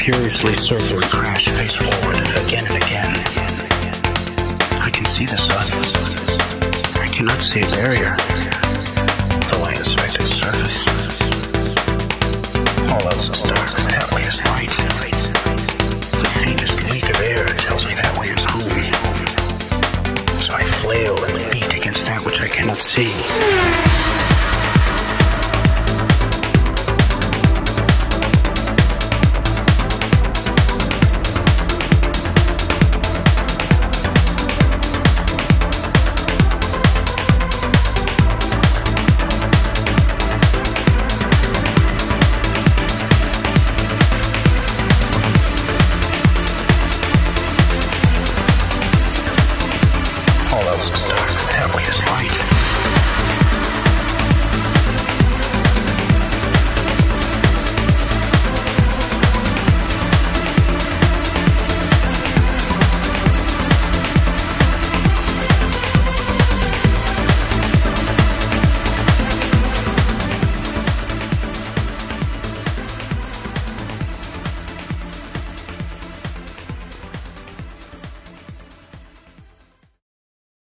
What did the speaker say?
furiously circle and crash face forward again and again. I can see the sun. I cannot see a barrier, though I inspect its surface.